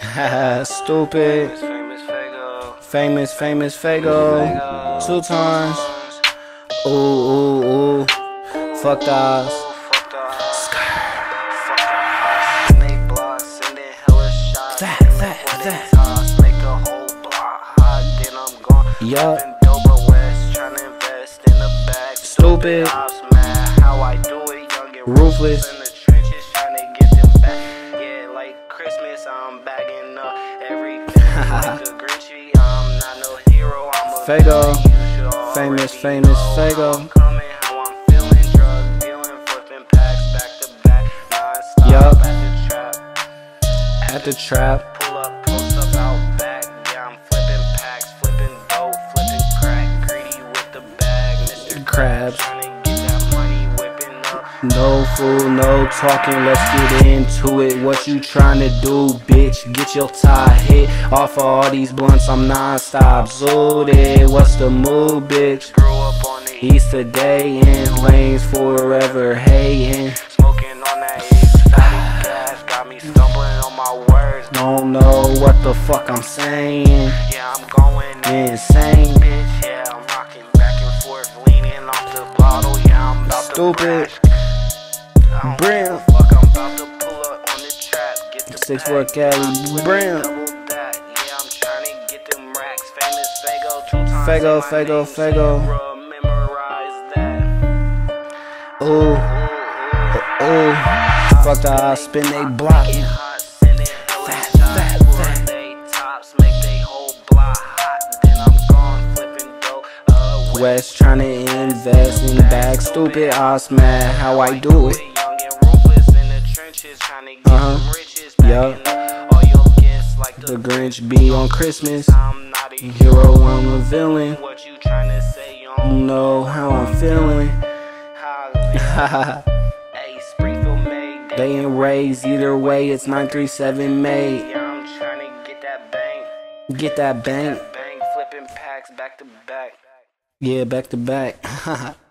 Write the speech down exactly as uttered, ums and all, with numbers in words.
Stupid. Famous Faygo. Famous, famous Faygo. Two times. Ooh, ooh, ooh. Fuck the eyes. That, that, that. Yup. Stupid. Ruthless. Faygo. Famous, famous Faygo. Yup. At the trap. Pull up, post up out back. Yeah, I'm flipping packs, flipping dope, flipping crack. Greedy with the bag, Mister Crabs. Trying to get that money, whipping up. No fool, no talking, let's get into it. What you trying to do, bitch? Get your tie hit. Off of all these blunts, I'm non-stop zooted. What's the move, bitch? Grew up on the East today in lanes forever hating. smoking on that East gas, got me stumbling on my words. Don't know what the fuck I'm saying. Yeah, I'm going Insane. bitch. Yeah, I'm rocking back and forth, leaning off the bottle. Yeah, I'm about Stupid. to crash. Brim. Fuck, I'm about to pull up on the trap. Get the Six bag. four Cali. Brim. Double that. Yeah, I'm trying to get them racks. Famous Faygo, two times Faygo, in my Faygo, name, Faygo. so memorize that. Ooh, ooh. Fuck the eyes, spin they block. Get hot, send it Fat, fat, fat, fat, fat. They tops make they whole block hot. Then I'm gone flipping dope. Uh, West trying to invest in bags. Stupid ass mad how I do it. Young and ruthless in the trenches, trying to get Uh-huh. them riches. Backing Yup. up all your gifts like The the Grinch be on Christmas. I'm not a Hero, I'm a villain. What you trying to say? You Don't don't know how I'm feeling. Holla. Hey, Springfield made that. They ain't raised either way. It's nine three seven made. Yeah, I'm trying to get that bang. Get that bank. That bang, flipping packs back to back. Yeah, back to back.